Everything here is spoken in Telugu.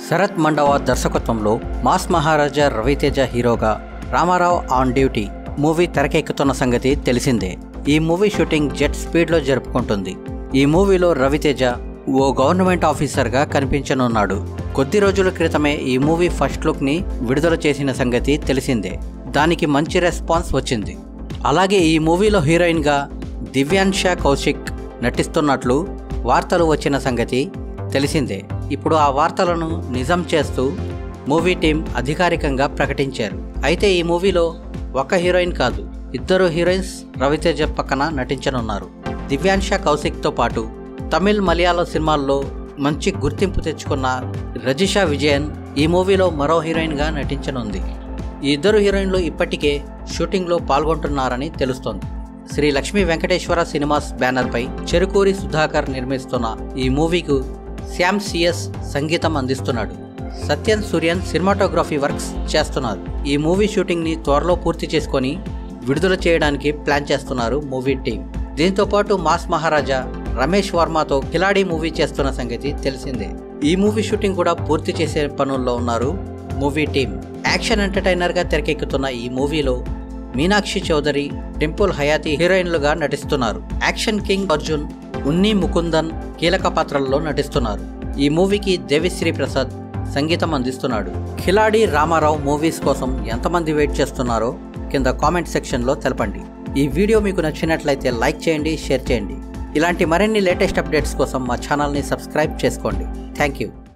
శరత్ మండవ దర్శకత్వంలో మాస్ మహారాజా రవితేజ హీరోగా రామారావు ఆన్ డ్యూటీ మూవీ తెరకెక్కుతున్న సంగతి తెలిసిందే. ఈ మూవీ షూటింగ్ జెట్ స్పీడ్లో జరుపుకుంటుంది. ఈ మూవీలో రవితేజ ఓ గవర్నమెంట్ ఆఫీసర్గా కనిపించనున్నాడు. కొద్ది రోజుల క్రితమే ఈ మూవీ ఫస్ట్ లుక్ని విడుదల చేసిన సంగతి తెలిసిందే. దానికి మంచి రెస్పాన్స్ వచ్చింది. అలాగే ఈ మూవీలో హీరోయిన్గా దివ్యాన్షా కౌశిక్ నటిస్తున్నట్లు వార్తలు వచ్చిన సంగతి తెలిసిందే. ఇప్పుడు ఆ వార్తలను నిజం చేస్తూ మూవీ టీం అధికారికంగా ప్రకటించారు. అయితే ఈ మూవీలో ఒక హీరోయిన్ కాదు, 2 హీరోయిన్స్ రవితేజ పక్కన నటించనున్నారు. దివ్యాన్షా కౌశిక్తో పాటు తమిళ్ మలయాళం సినిమాల్లో మంచి గుర్తింపు తెచ్చుకున్న రజిషా విజయన్ ఈ మూవీలో మరో హీరోయిన్గా నటించనుంది. ఈ 2 హీరోయిన్లు ఇప్పటికే షూటింగ్లో పాల్గొంటున్నారని తెలుస్తోంది. శ్రీ లక్ష్మీ వెంకటేశ్వర సినిమాస్ బ్యానర్పై చెరుకూరి సుధాకర్ నిర్మిస్తున్న ఈ మూవీకు శ్యామ్ సిఎస్ సంగీతం అందిస్తున్నాడు. సత్యన్ సూర్యన్ సినిమాటోగ్రఫీ వర్క్స్ చేస్తున్నారు. ఈ మూవీ షూటింగ్ని త్వరలో పూర్తి చేసుకొని విడుదల చేయడానికి ప్లాన్ చేస్తున్నారు మూవీ టీం. దీంతోపాటు మాస్ మహారాజా రమేష్ వర్మతో కిలాడి మూవీ చేస్తున్న సంగతి తెలిసిందే. ఈ మూవీ షూటింగ్ కూడా పూర్తి చేసే పనుల్లో ఉన్నారు మూవీ టీం. యాక్షన్ ఎంటర్టైనర్గా తెరకెక్కుతున్న ఈ మూవీలో మీనాక్షి చౌదరి, డింపుల్ హయాతి హీరోయిన్లుగా నటిస్తున్నారు. యాక్షన్ కింగ్ అర్జున్, ఉన్ని ముకుందన్ కీలక పాత్రల్లో నటిస్తున్నారు. ఈ మూవీకి దేవిశ్రీ ప్రసాద్ సంగీతం అందిస్తున్నాడు. కిలాడి రామారావు మూవీస్ కోసం ఎంతమంది వెయిట్ చేస్తున్నారో కింద కామెంట్ సెక్షన్లో తెలపండి. ఈ వీడియో మీకు నచ్చినట్లయితే లైక్ చేయండి, షేర్ చేయండి. ఇలాంటి మరిన్ని లేటెస్ట్ అప్డేట్స్ కోసం మా ఛానల్ని సబ్స్క్రైబ్ చేసుకోండి. Thank you.